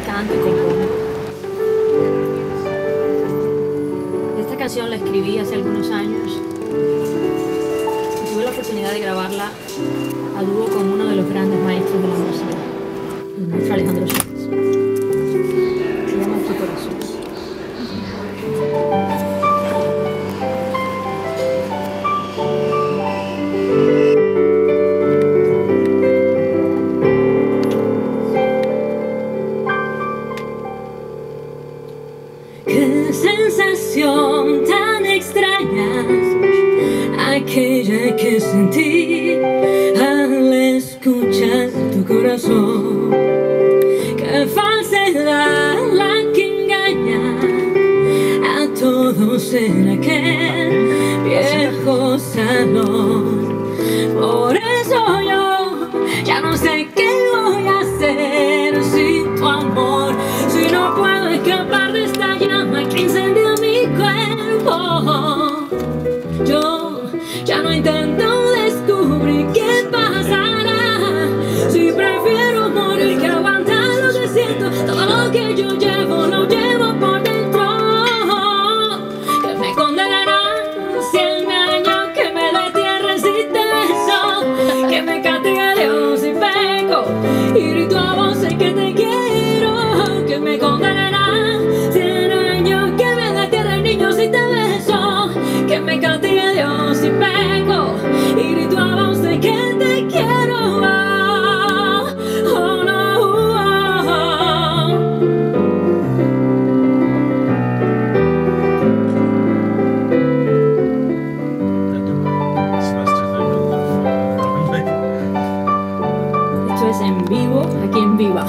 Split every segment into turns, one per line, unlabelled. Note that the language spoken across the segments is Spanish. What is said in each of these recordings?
canto y compongo. Esta canción la escribí hace algunos años y tuve la oportunidad de grabarla a dúo con uno de los grandes maestros de la música, el maestro Alejandro Sanz. Se llama Tu Corazón.
Qué sensación tan extraña aquella que sentí al escuchar tu corazón. Qué falsedad la que engaña a todos en aquel viejo salón. Por eso yo ya no sé qué voy a hacer sin tu amor, si no puedo escapar de esta llama que incendia mi cuerpo. Yo ya no intento descubrir qué pasará, si prefiero morir que aguantar lo que siento. Todo lo que yo llevo lo llevo por dentro, que me condenará 100 años, que me destierre si te beso, que me castigue Dios si peco y grito a voces que te quiero, que me condenará 100 años, que me destierre niño si te beso, que me castigue Dios si peco y grito a voces que te quiero. Oh, no, Esto es en vivo, aquí en Viva.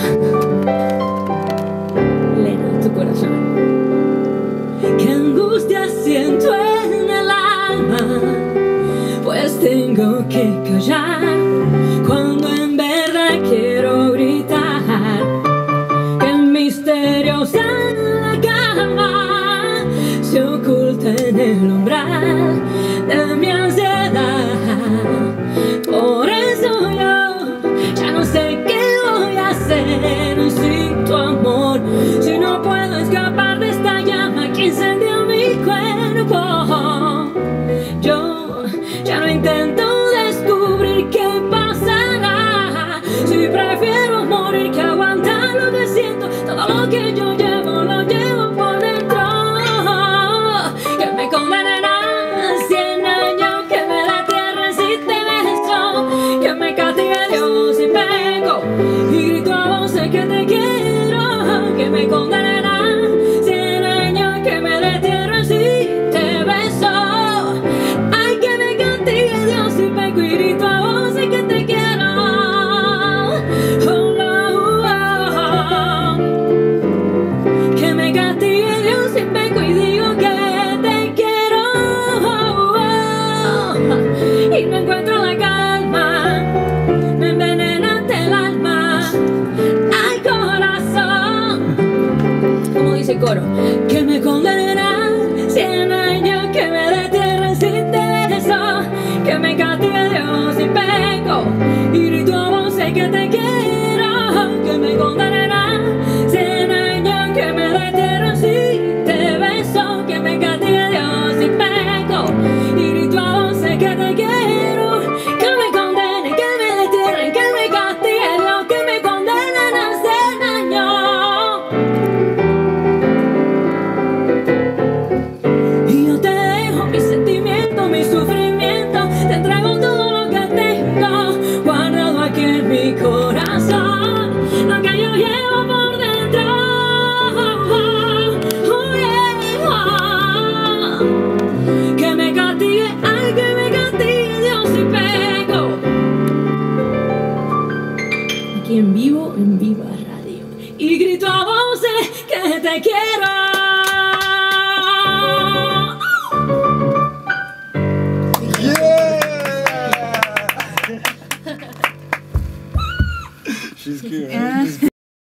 Lena, Tu Corazón. Qué angustia siento en el alma, pues tengo que callar cuando en verdad quiero gritar. Qué misteriosa la calma se oculta en el umbral de mi ansiedad. Por eso yo ya no sé qué voy a hacer sin tu amor, si no puedo escapar de esta llama que incendia mi cuerpo. Yo ya no intento descubrir qué pasará, si prefiero morir que aguantar lo que siento. Todo lo que yo llevo lo llevo por dentro, que me condenará 100 años, que me destierre si te beso, que me castigue Dios si peco y grito a voces que te quiero, que me condenará